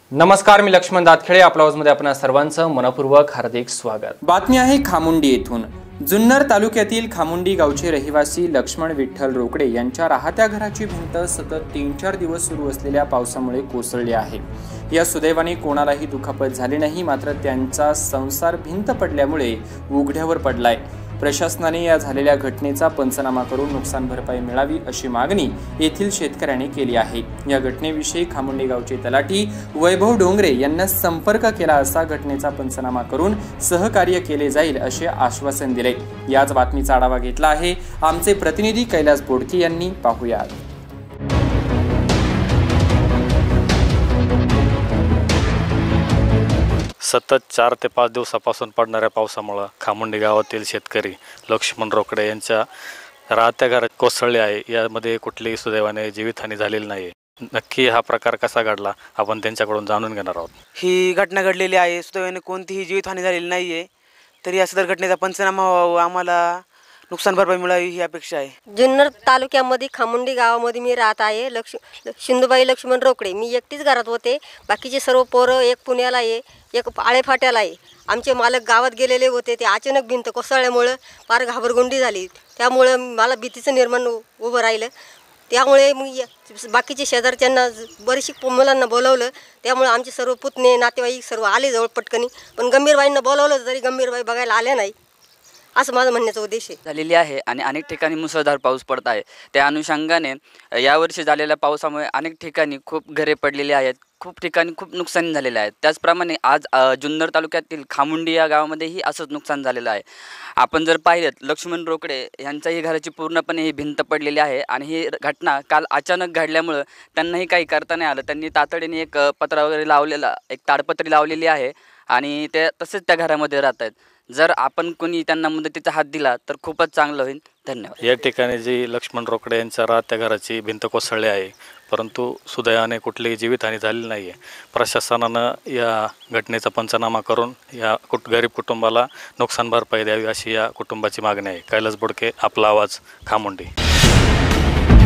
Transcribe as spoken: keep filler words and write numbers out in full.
नमस्कार, मी लक्ष्मण दातखेडे. आपल्या आवाजमध्ये आपणा सर्वांचं मनपूर्वक हार्दिक स्वागत. बातमी आहे खामुंडी येथून. जुन्नर तालुक्यातील खामुंडी गावचे रहिवासी लक्ष्मण विठ्ठल रोकडे यांच्या राहत्या घराची भिंत सतत तीन चार दिवस सुरू असलेल्या पावसामुळे कोसळली आहे. या सुदैवाने कोणालाही दुखापत झाली नाही, मात्र त्यांचा संसार भिंत पडल्यामुळे उघड्यावर पडलाय. प्रशासनाने या झालेल्या घटनेचा पंचनामा करून नुकसान भरपाई मिळावी अशी मागणी येथील शेतकऱ्यांनी केली आहे. या घटनेविषयी खामुंडी गावचे तलाठी वैभव डोंगरे यांना संपर्क केला असता घटनेचा पंचनामा करून सहकार्य केले जाईल असे आश्वासन दिले. याच बातमीचा आढावा घेतला आहे आमचे प्रतिनिधी कैलास बोडके यांनी. पाहूया. सतत चार ते पाच दिवसापासून पडणाऱ्या पावसामुळे खामुंडी गावातील शेतकरी लक्ष्मण रोकडे यांच्या राहत्या घरात कोसळले आहे. यामध्ये कुठलीही सुदैवाने जीवितहानी झालेली नाही. नक्की हा प्रकार कसा घडला आपण त्यांच्याकडून जाणून घेणार आहोत. ही घटना घडलेली आहे. सुदैवाने कोणतीही जीवितहानी झालेली नाही आहे. तरी या सदर घटनेचा पंचनामा व्हावा, आम्हाला नुकसान भरपाई मिळावी ही अपेक्षा आहे. जुन्नर तालुक्यामध्ये खामुंडी गावामध्ये मी राहत आहे. लक्ष शिंदूबाई लक्ष्मण रोकडे. मी एकटीच घरात होते. बाकीचे सर्व पोरं एक पुण्याला आहे, एक आळेफाट्याला आहे. आमचे मालक गावात गेलेले होते. ते अचानक भिंत कोसळल्यामुळं फार घाबरगुंडी झाली. त्यामुळं मला भीतीचं निर्माण उभं राहिलं. त्यामुळे मी बाकीचे शेजारच्यांना बरीचशी मुलांना बोलवलं. त्यामुळे आमचे सर्व पुतणे नातेवाईक सर्व आले जवळ पटकनी. पण गंभीरबाईंना बोलवलं तरी गंभीरबाई बघायला आल्या नाही, असं माझं म्हणण्याचा उद्देश आहे. झालेली आहे आणि अनेक ठिकाणी मुसळधार पाऊस पडत आहे. त्या अनुषंगाने यावर्षी झालेल्या पावसामुळे अनेक ठिकाणी खूप घरे पडलेली आहेत, खूप ठिकाणी खूप नुकसान झालेलं आहे. त्याचप्रमाणे आज जुन्नर तालुक्यातील खामुंडी या गावामध्येही असंच नुकसान झालेलं आहे. आपण जर पाहिलं लक्ष्मण रोकडे यांच्याही घराची पूर्णपणे ही भिंत पडलेली आहे आणि ही घटना काल अचानक घडल्यामुळं त्यांनाही काही करता नाही आलं. त्यांनी तातडीने एक पत्रा वगैरे लावलेला, एक ताडपत्री लावलेली आहे आणि ते तसेच त्या घरामध्ये राहत आहेत. जर आपण कोणी त्यांना मदतीचा हात दिला तर खूपच चांगलं होईल. धन्यवाद. या ठिकाणी जी लक्ष्मण रोकडे यांच्या राहत्या घराची भिंत कोसळली आहे, परंतु सुदैवाने कुठलीही जीवितहानी झालेली नाही आहे. प्रशासनानं या घटनेचा पंचनामा करून या कुट गरीब कुटुंबाला नुकसान भरपाई द्यावी अशी या कुटुंबाची मागणी आहे. कैलास बोडके, आपला आवाज, खामुंडी.